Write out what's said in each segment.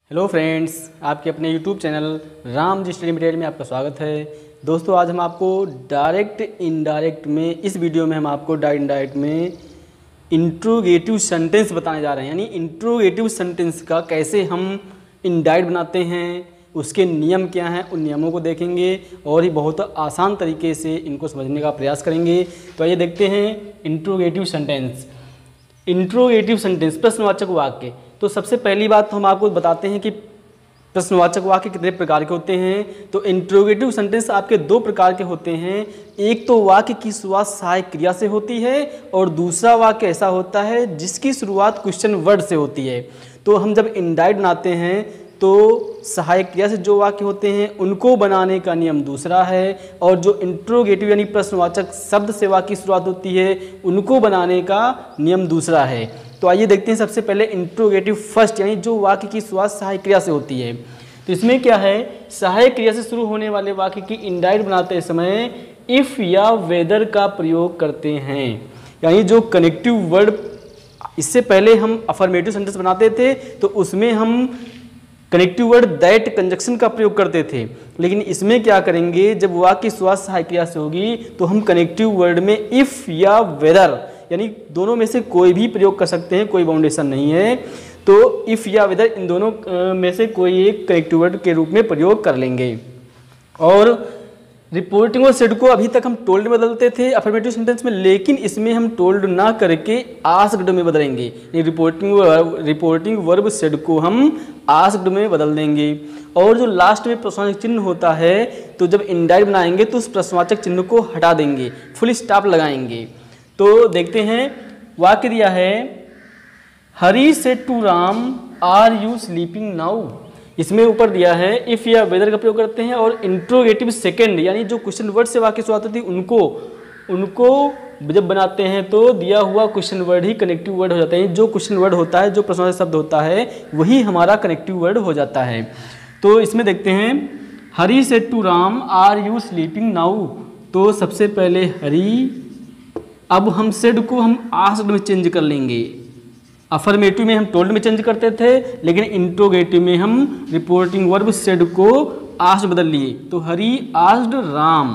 Hello friends, आपके अपने YouTube channel Ram ji study material में आपका स्वागत है। दोस्तों, आज हम आपको डायरेक्ट इनडायरेक्ट में इस वीडियो में हम आपको इनडायरेक्ट में इंट्रोगेटिव सेंटेंस बताने जा रहे हैं। यानी इंट्रोगेटिव सेंटेंस का कैसे हम इनडायरेक्ट बनाते हैं, उसके नियम क्या हैं, उन नियमों को देखेंगे और ही बहुत आसान तरीके से इनको समझने का प्रयास करेंगे। तो आइए देखते हैं इंट्रोगेटिव सेंटेंस। इंट्रोगेटिव सेंटेंस प्रश्नवाचक वाक्य। तो सबसे पहली बात तो हम आपको बताते हैं कि प्रश्नवाचक वाक्य कितने प्रकार के होते हैं। तो इंट्रोगेटिव सेंटेंस आपके दो प्रकार के होते हैं। एक तो वाक्य की शुरुआत सहायक क्रिया से होती है और दूसरा वाक्य ऐसा होता है जिसकी शुरुआत क्वेश्चन वर्ड से होती है। तो हम जब इनडायरेक्ट बनाते हैं तो सहायक क्रिया से जो वाक्य होते हैं उनको बनाने का नियम दूसरा है, और जो इंट्रोगेटिव यानी प्रश्नवाचक शब्द से वाक्य की शुरुआत होती है उनको बनाने का नियम दूसरा है। तो आइए देखते हैं सबसे पहले इंट्रोगेटिव फर्स्ट, यानी जो वाक्य की शुरुआत सहायक क्रिया से होती है। तो इसमें क्या है, सहायक क्रिया से शुरू होने वाले वाक्य की इनडायरेक्ट बनाते समय इफ़ या वेदर का प्रयोग करते हैं। यानी जो कनेक्टिव वर्ड, इससे पहले हम अफर्मेटिव सेंटेंस बनाते थे तो उसमें हम कनेक्टिव वर्ड दैट कंजक्शन का प्रयोग करते थे, लेकिन इसमें क्या करेंगे, जब वाक्य की शुरुआत सहायक क्रिया से होगी तो हम कनेक्टिव वर्ड में इफ़ या वेदर यानी दोनों में से कोई भी प्रयोग कर सकते हैं, कोई बाउंडेशन नहीं है। तो इफ़ या वेदर इन दोनों में से कोई एक कनेक्टिव वर्ड के रूप में प्रयोग कर लेंगे। और रिपोर्टिंग और सेड को अभी तक हम टोल्ड में बदलते थे अफर्मेटिव सेंटेंस में, लेकिन इसमें हम टोल्ड ना करके आस्क्ड में बदलेंगे। रिपोर्टिंग वर्ब सेड को हम आस्क्ड में बदल देंगे। और जो लास्ट में प्रश्नवाचक चिन्ह होता है, तो जब इनडायरेक्ट बनाएंगे तो उस प्रश्नवाचक चिन्ह को हटा देंगे, फुल स्टॉप लगाएंगे। तो देखते हैं, वाक्य दिया है Hari said to Ram are you sleeping now. इसमें ऊपर दिया है इफ़ या वेदर का प्रयोग करते हैं, और इंट्रोगेटिव सेकंड यानी जो क्वेश्चन वर्ड से वाक्य शुरुआत होती है उनको जब बनाते हैं तो दिया हुआ क्वेश्चन वर्ड ही कनेक्टिव वर्ड हो जाता है। जो क्वेश्चन वर्ड होता है, जो प्रश्नवाचक शब्द होता है, वही हमारा कनेक्टिव वर्ड हो जाता है। तो इसमें देखते हैं Hari said to Ram are you sleeping now. तो सबसे पहले हरी, अब हम सेड को हम आस्क्ड में चेंज कर लेंगे। अफर्मेटिव में हम टोल्ड में चेंज करते थे, लेकिन इंट्रोगेटिव में हम रिपोर्टिंग वर्ब सेड को आस्क्ड बदल लिए। तो हरी आस्क्ड राम।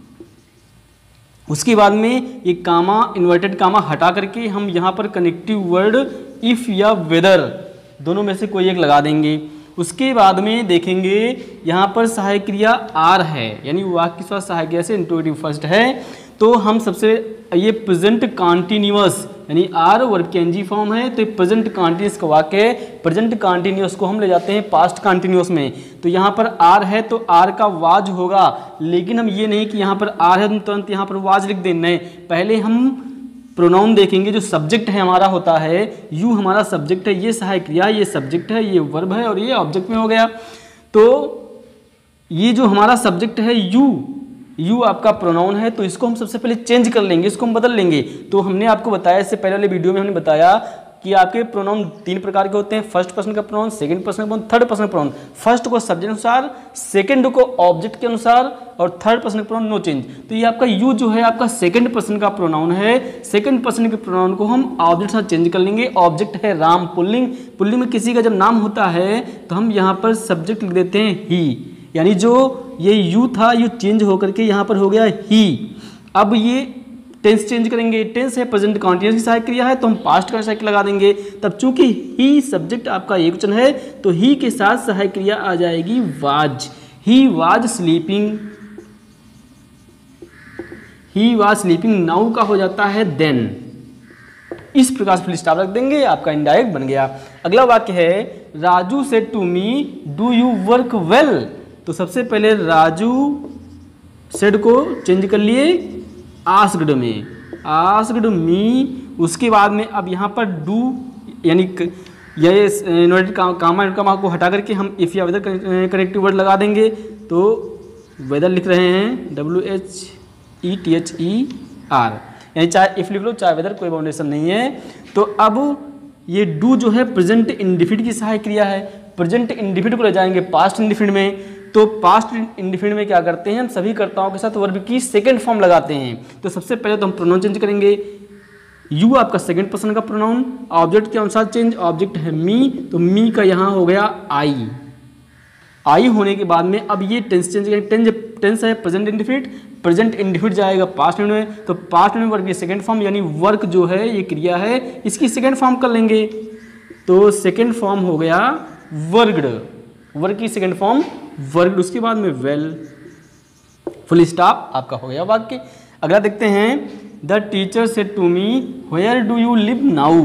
उसके बाद में ये कामा, इन्वर्टेड कामा हटा करके हम यहाँ पर कनेक्टिव वर्ड इफ़ या वेदर दोनों में से कोई एक लगा देंगे। उसके बाद में देखेंगे यहाँ पर सहायक क्रिया आर है, यानी वाक्य की शुरुआत सहायक क्रिया से इंट्रोगेटिव फर्स्ट है। तो हम सबसे ये प्रेजेंट कॉन्टिन्यूअस यानी आर वर्ब की एनजी फॉर्म है, तो प्रेजेंट कॉन्टिन्यूअस का वाक्य है। प्रेजेंट कॉन्टिन्यूअस को हम ले जाते हैं पास्ट कॉन्टिन्यूअस में। तो यहाँ पर आर है तो आर का वाज होगा, लेकिन हम ये नहीं कि यहाँ पर आर है तो तुरंत यहाँ पर वाज लिख दें, नहीं, पहले हम प्रोनाउन देखेंगे। जो सब्जेक्ट है हमारा होता है, यू हमारा सब्जेक्ट है, ये सहायक क्रिया, ये सब्जेक्ट है, ये वर्ब है और ये ऑब्जेक्ट में हो गया। तो ये जो हमारा सब्जेक्ट है यू आपका प्रोनाउन है, तो इसको हम सबसे पहले चेंज कर लेंगे, इसको हम बदल लेंगे। तो हमने आपको बताया, इससे पहले वाले वीडियो में हमने बताया कि आपके प्रोनाउन तीन प्रकार के होते हैं, फर्स्ट पर्सन का प्रोनाउन, सेकंड पर्सन का प्रोनाउन, थर्ड पर्सन का प्रोनाउन। फर्स्ट को सब्जेक्ट के अनुसार, सेकंड को ऑब्जेक्ट के अनुसार और थर्ड पर्सन का प्रोनाउन नो चेंज। तो ये आपका यू जो है आपका सेकंड पर्सन का प्रोनाउन है। सेकंड पर्सन के प्रोनाउन को हम ऑब्जेक्ट के साथ चेंज कर लेंगे। ऑब्जेक्ट है राम, पुल्लिंग में किसी का जब नाम होता है तो हम यहाँ पर सब्जेक्ट लिख देते हैं ही, यानी जो ये यू था यू चेंज होकर के यहाँ पर हो गया ही। अब ये टेंस चेंज करेंगे, टेंस है प्रेजेंट कॉन्टिन्यूअस की सहायक क्रिया है तो हम पास्ट का सहायक लगा देंगे। तब चूंकि ही सब्जेक्ट आपका एकवचन है तो ही के साथ सहायक क्रिया आ जाएगी was. He was sleeping now का हो जाता है देन। इस प्रकार से फुल स्टॉप रख देंगे, आपका इनडायरेक्ट बन गया। अगला वाक्य है Raju said to me do you work well. तो सबसे पहले राजू सेड को चेंज कर लिए आस्क्ड में, आस्क्ड मी। उसके बाद में अब यहाँ पर डू यानी ये इन्वर्टेड कामा को हटा करके हम इफ़ या वेदर कनेक्टिव वर्ड लगा देंगे। तो वेदर लिख रहे हैं WHETHER, यानी चाहे इफ लिख लो चाहे वेदर, कोई बाउंडेशन नहीं है। तो अब ये डू जो है प्रेजेंट इंडिफिनिट की सहायक क्रिया है, प्रेजेंट इंडिफिनिट को ले जाएंगे पास्ट इंडिफिनिट में। तो पास्ट इंडिफिनिट में क्या करते हैं, हम सभी कर्ताओं के साथ वर्ब की सेकंड फॉर्म लगाते हैं। तो सबसे पहले तो हम प्रोनाउन चेंज करेंगे, यू आपका सेकंड पर्सन का प्रोनाउन, ऑब्जेक्ट के अनुसार चेंज, ऑब्जेक्ट है मी, तो मी का यहाँ हो गया आई। आई होने के बाद में अब ये टेंस चेंज करेंगे। टेंस है प्रेजेंट इंडेफिनिट, प्रेजेंट इंडेफिनिट जाएगा पास्ट में, तो पास्ट में वर्ब की सेकंड फॉर्म यानी वर्क जो है ये क्रिया है इसकी सेकंड फॉर्म कर लेंगे, तो सेकंड फॉर्म हो गया वर्गड, वर्क की सेकंड फॉर्म वर्गड। उसके बाद में वेल, फुल स्टॉप आपका हो गया वाक्य। अगला देखते हैं, the teacher said to me where do you live now.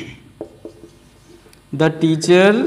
The teacher,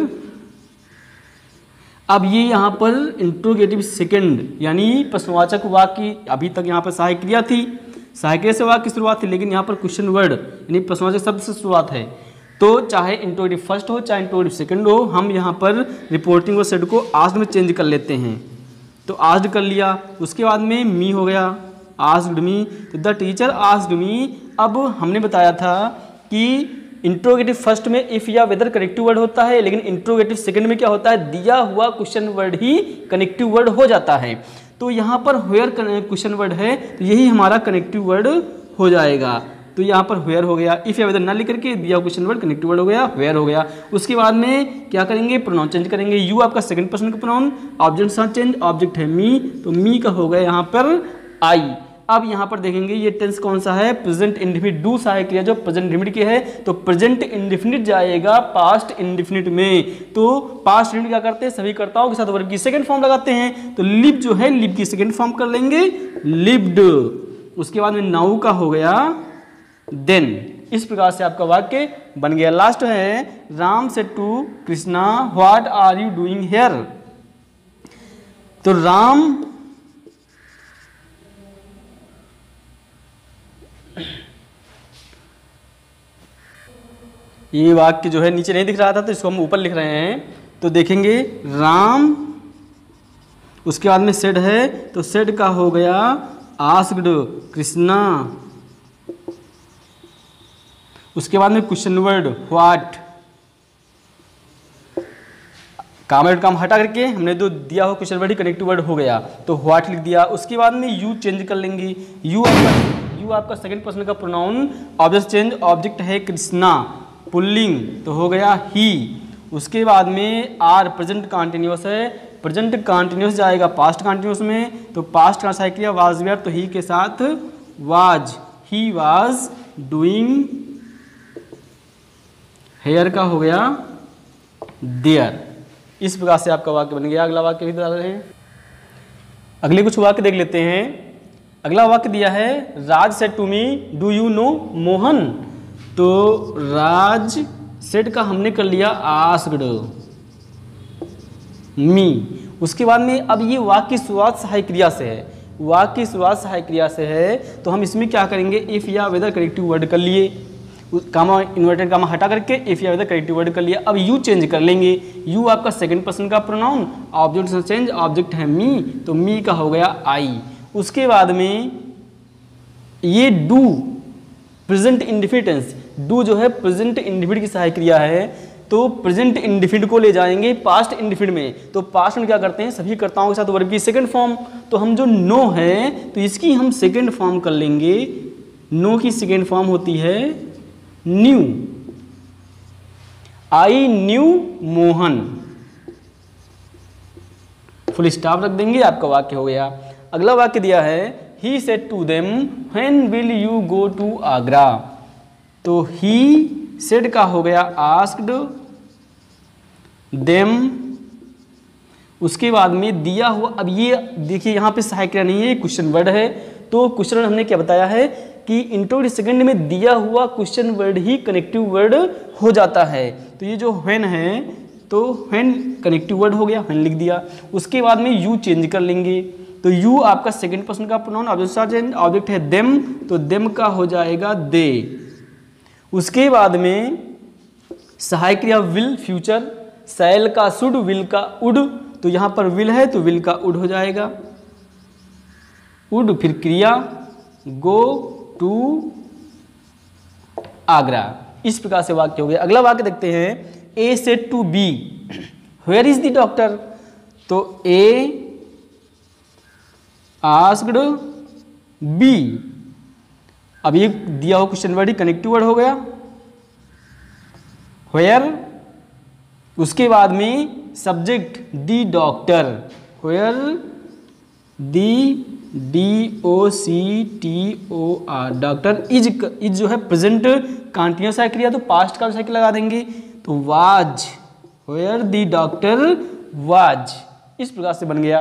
अब ये यहाँ पर इंट्रोगेटिव सेकंड यानी प्रश्नवाचक वाक्य, अभी तक यहाँ पर सहायक क्रिया थी, सहायक क्रिया से वाक्य की शुरुआत थी, लेकिन यहाँ पर क्वेश्चन वर्ड यानी प्रश्नवाचक शब्द से शुरुआत है। तो चाहे इंट्रोगेटिव फर्स्ट हो चाहे इंट्रोगेटिव सेकंड हो, हम यहाँ पर रिपोर्टिंग और सेड को आस्क्ड में चेंज कर लेते हैं। तो आस्क्ड कर लिया, उसके बाद में मी हो गया, आस्क्ड मी, तो द टीचर आस्क्ड मी। अब हमने बताया था कि इंट्रोगेटिव फर्स्ट में इफ या वेदर कनेक्टिव वर्ड होता है, लेकिन इंट्रोगेटिव सेकंड में क्या होता है, दिया हुआ क्वेश्चन वर्ड ही कनेक्टिव वर्ड हो जाता है। तो यहाँ पर वेयर क्वेश्चन वर्ड है, तो यही हमारा कनेक्टिव वर्ड हो जाएगा। तो यहाँ पर वेयर हो गया, इफ या वेदर ना लिख करके दिया क्वेश्चन वर्ड कनेक्टिव वर्ड हो गया, वेयर हो गया। उसके बाद में क्या करेंगे, प्रोनाउन चेंज करेंगे। यू आपका सेकंड पर्सन का प्रोनाउन, ऑब्जेक्ट साथ चेंज, ऑब्जेक्ट है मी, तो मी का हो गया यहाँ पर आई। अब यहाँ पर देखेंगे ये टेंस कौन सा है, प्रेजेंट इंडेफिनिट, डू सहायक क्रिया जो प्रेजेंट इंडेफिनिट की है, तो प्रेजेंट इंडेफिनिट जाएगा पास्ट इंडेफिनिट में। तो पास्ट इंडेफिनिट क्या करते हैं, सभी कर्ताओं के साथ वर्ब की सेकंड फॉर्म लगाते हैं, तो लिव जो है लिव की सेकंड फॉर्म कर लेंगे, लिव्ड। उसके बाद में नाउ का हो गया देन। इस प्रकार से आपका वाक्य बन गया। लास्ट है, Ram said to Krishna what are you doing here. तो राम, ये वाक्य जो है नीचे नहीं दिख रहा था तो इसको हम ऊपर लिख रहे हैं, तो देखेंगे राम, उसके बाद में सेड है, तो सेड का हो गया आस्क्ड कृष्णा, उसके बाद में क्वेश्चन वर्ड व्हाट, काम हटा करके हमने जो दिया हो क्वेश्चन वर्ड ही कनेक्टिव वर्ड हो गया, तो व्हाट लिख दिया। उसके बाद में यू चेंज कर लेंगे, यू आपका सेकंड पर्सन का प्रोनाउन, ऑब्जेक्ट चेंज, ऑब्जेक्ट है कृष्णा, पुल्लिंग, तो हो गया ही। उसके बाद में आर प्रेजेंट कंटिन्यूअस है, प्रेजेंट कंटिन्यूअस जाएगा पास्ट कंटिन्यूअस में, तो पास्ट का सहायक क्रिया वाज वेयर, तो ही के साथ was, he was doing here का हो गया देयर। इस प्रकार से आपका वाक्य बन गया। अगला वाक्य भी बता रहे हैं, अगले कुछ वाक्य देख लेते हैं। अगला वाक्य दिया है, Raj said to me do you know Mohan. तो राज सेड का हमने कर लिया आस्क्ड मी। उसके बाद में अब ये वाक्य की शुरुआत सहायक क्रिया से है, वाक्य की शुरुआत सहायक क्रिया से है, तो हम इसमें क्या करेंगे, इफ या वेदर कनेक्टिव वर्ड कर लिए, कामा इन्वर्टेड कामा हटा करके इफ या वेदर कनेक्टिव वर्ड कर लिया। अब यू चेंज कर लेंगे, यू आपका सेकंड पर्सन का प्रोनाउन, ऑब्जेक्ट चेंज, ऑब्जेक्ट है मी, तो मी का हो गया आई। उसके बाद में ये डू प्रेजेंट इंडेफिनिट, डू जो है प्रेजेंट इंडेफिनिट की सहायक क्रिया है, तो प्रेजेंट इंडेफिनिट को ले जाएंगे पास्ट इंडेफिनिट में। तो पास्ट में क्या करते हैं, सभी कर्ताओं के साथ वर्ब की सेकंड फॉर्म, तो हम जो नो है तो इसकी हम सेकंड फॉर्म कर लेंगे, नो की सेकंड फॉर्म होती है knew, I knew Mohan, full stop रख देंगे, आपका वाक्य हो गया। अगला वाक्य दिया है, he said to them when will you go to Agra. तो ही सेड का हो गया आस्क्ड देम। उसके बाद में दिया हुआ, अब ये देखिए यहाँ पे सहायक क्रिया नहीं है, क्वेश्चन वर्ड है, तो क्वेश्चन वर्ड हमने क्या बताया है कि इंट्रोगेटिव सेकंड में दिया हुआ क्वेश्चन वर्ड ही कनेक्टिव वर्ड हो जाता है। तो ये जो व्हेन है, तो व्हेन कनेक्टिव वर्ड हो गया, व्हेन लिख दिया। उसके बाद में यू चेंज कर लेंगे, तो यू आपका सेकंड पर्सन का प्रोनाउन, ऑब्जेक्ट है देम, तो देम का हो जाएगा दे। उसके बाद में सहायक क्रिया विल फ्यूचर, सैल का शुड, विल का उड, तो यहां पर विल है तो विल का उड हो जाएगा, उड, फिर क्रिया गो टू आगरा। इस प्रकार से वाक्य हो गया। अगला वाक्य देखते हैं, A said to B where is the doctor. तो ए आस्क्ड बी अब ये दिया हुआ क्वेश्चन वर्ड ही कनेक्टिव वर्ड हो गया। व्हेयर, उसके बाद में subject the doctor, where the DOCTOR doctor is जो है प्रेजेंट कंटीन्यूअस क्रिया, तो पास्ट का साइकिल लगा देंगे, तो was, where the doctor was, इस प्रकार से बन गया।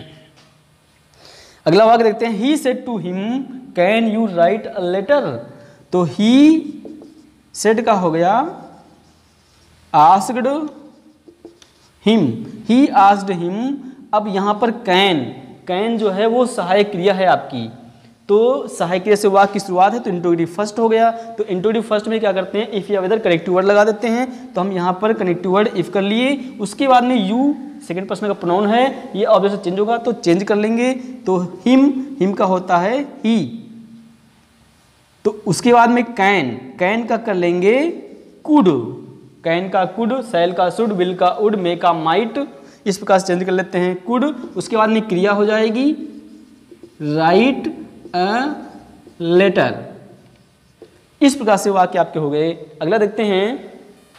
अगला वाक्य देखते हैं, he said to him can you write a letter, तो ही सेड का हो गया asked him, he asked him. अब यहां पर कैन जो है वो सहायक क्रिया है आपकी, तो सहायक क्रिया से वाक्य की शुरुआत है, तो इंट्रोगेटिव फर्स्ट हो गया। तो इंट्रोगेटिव फर्स्ट में क्या करते हैं, इफ या वेदर कनेक्टिव वर्ड लगा देते हैं, तो हम यहाँ पर कनेक्टिव वर्ड इफ कर लिए। उसके बाद में यू सेकंड पर्सन का प्रोनाउन है, ये ऑब्जेक्ट से चेंज होगा तो चेंज कर लेंगे, तो हिम का होता है ही। तो उसके बाद में कैन का कर लेंगे कुड, कैन का कुड, सैल का शुड, विल का उड, मे का माइट, इस प्रकार से चेंज कर लेते हैं कुड। उसके बाद में क्रिया हो जाएगी राइट अ लेटर, इस प्रकार से वाक्य आपके हो गए। अगला देखते हैं,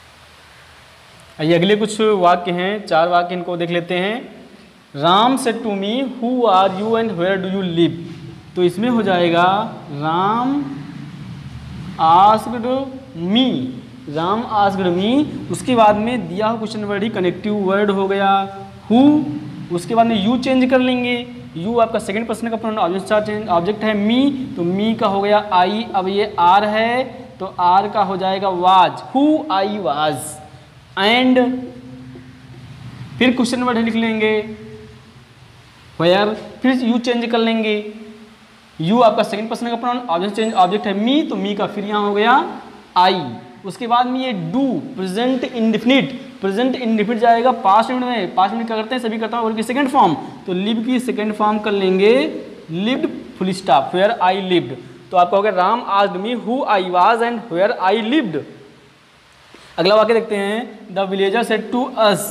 ये अगले कुछ वाक्य हैं, 4 वाक्य, इनको देख लेते हैं। Ram said to me who are you and where do you live, तो इसमें हो जाएगा Ram asked me, Ram asked me. उसके बाद में दिया हुआ क्वेश्चन वर्ड ही कनेक्टिव वर्ड हो गया हु। उसके बाद में यू चेंज कर लेंगे, यू आपका सेकंड पर्सन का प्रोनाउन, ऑब्जेक्ट है मी, तो मी का हो गया आई। अब ये आर है तो आर का हो जाएगा was, who I was. And फिर क्वेश्चन वर्ड लिख लेंगे व्हेयर, फिर यू चेंज कर लेंगे, यू आपका सेकंड पर्सन का प्रोनाउन, ऑब्जेक्ट है मी, तो मी का फिर यहाँ हो गया आई। उसके बाद में ये डू प्रेजेंट इंडिफिनिट जाएगा पास्ट मिनट में, पास्ट मिनट क्या करते हैं सभी करता हूँ की सेकंड फॉर्म, तो लिव की सेकंड फॉर्म कर लेंगे lived full stop, where I lived. तो आपका हो गया Ram asked me who I was and where I lived. अगला वाक्य देखते हैं, the villager said to us,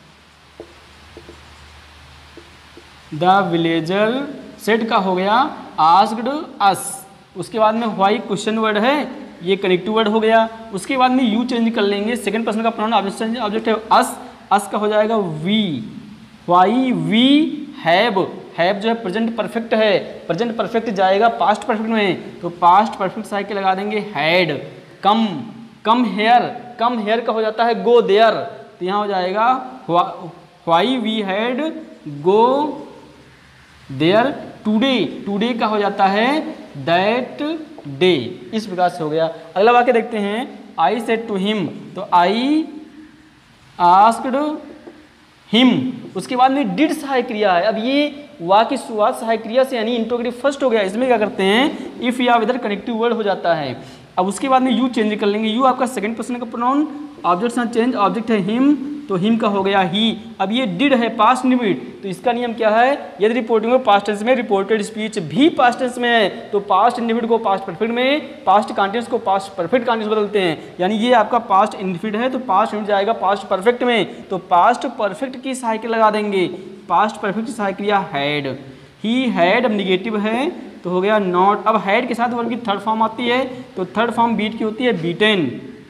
the villager said का हो गया आस्क्ड अस। उसके बाद में व्हाई क्वेश्चन वर्ड है, ये कनेक्टिव वर्ड हो गया। उसके बाद में यू चेंज कर लेंगे, सेकंड पर्सन का प्रोनाउन, ऑब्जेक्ट है अस का हो जाएगा वी, व्हाई वी हैव जो है प्रेजेंट परफेक्ट है, प्रेजेंट परफेक्ट जाएगा पास्ट परफेक्ट में, तो पास्ट परफेक्ट साइकिल लगा देंगे हैड। कम हेयर का हो जाता है गो देयर, तो यहाँ हो जाएगा why we had go there today का हो जाता है दैट डे, इस प्रकार से हो गया। अगला वाक्य देखते हैं, आई सेड टू हिम, तो आई आस्क्ड हिम। उसके बाद में डिड सहायक क्रिया है। अब ये वाक्य शुरुआत सहायक क्रिया से यानी इंट्रोगेटिव फर्स्ट हो गया, इसमें क्या करते हैं इफ या विदर कनेक्टिव वर्ड हो जाता है। अब उसके बाद में यू चेंज कर लेंगे, यू आपका सेकंड पर्सन का प्रोनाउन, ऑब्जेक्ट से चेंज, ऑब्जेक्ट है हिम, तो हिम का हो गया ही। अब ये डिड है पास्ट इंडिफिनिट, तो इसका नियम क्या है, यदि रिपोर्टिंग में पास्ट टेंस में, रिपोर्टेड स्पीच भी पास्ट टेंस में है, तो पास्ट इंडिफिनिट को पास्ट परफेक्ट में, पास्ट कंटीन्यूअस को पास्ट परफेक्ट कंटीन्यूअस बदलते हैं। यानी ये आपका पास्ट इंडिफिनिट है तो पास्ट इंडिफिनिट जाएगा पास्ट परफेक्ट में, तो पास्ट परफेक्ट की सहायक लगा देंगे, पास्ट परफेक्ट की सहायक क्रिया हैड, ही हैड। अब निगेटिव है तो हो गया नॉट। अब हैड के साथ वर्ब की थर्ड फॉर्म आती है, तो थर्ड फॉर्म बीट की होती है बीटेन,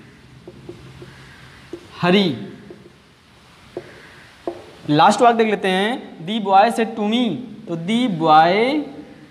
हरी। लास्ट वाक्य देख लेते हैं, the boy said to me, तो the boy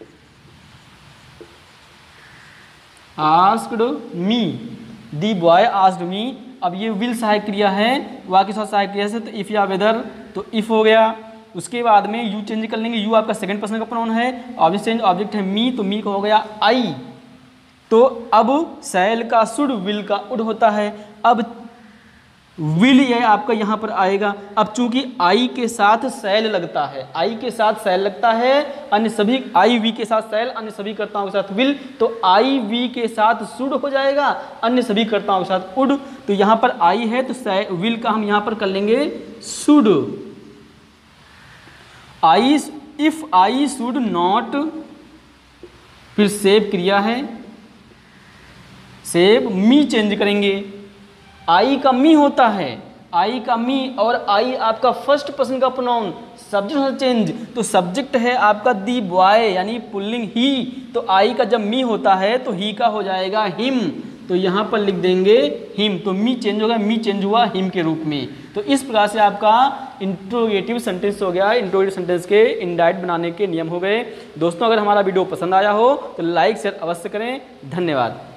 asked me, the boy asked me. अब ये विल सहायक क्रिया है, वाक्य साथ सहायक क्रिया से, तो इफ या वेदर, तो इफ हो गया। उसके बाद में यू चेंज कर लेंगे, यू आपका सेकंड पर्सन का प्रोनाउन है, ऑब्जेक्ट चेंज, ऑब्जेक्ट है मी, तो मी का हो गया आई। तो अब सैल का शुड, विल का उड होता है। अब विल ये आपका यहाँ पर आएगा। अब चूंकि आई के साथ सैल लगता है, आई के साथ सैल लगता है, अन्य सभी आई वी के साथ सैल, अन्य सभी कर्ताओं के साथ विल, तो आई वी के साथ शुड हो जाएगा, अन्य सभी कर्ताओं के साथ उड। तो यहाँ पर आई है तो विल का हम यहाँ पर कर लेंगे should. I, if I should not, फिर सेव क्रिया है, सेव मी चेंज करेंगे, आई का मी होता है आई का मी और आई आपका फर्स्ट पर्सन का प्रोनाउन, सब्जेक्ट चेंज, तो सब्जेक्ट है आपका दी बॉय यानी पुल्लिंग ही, तो आई का जब मी होता है तो ही का हो जाएगा हिम, तो यहाँ पर लिख देंगे हिम, तो मी चेंज होगा, मी चेंज हुआ हिम के रूप में। तो इस प्रकार से आपका इंट्रोगेटिव सेंटेंस हो गया, इंट्रोगेटिव सेंटेंस के इनडायरेक्ट बनाने के नियम हो गए। दोस्तों अगर हमारा वीडियो पसंद आया हो तो लाइक शेयर अवश्य करें। धन्यवाद।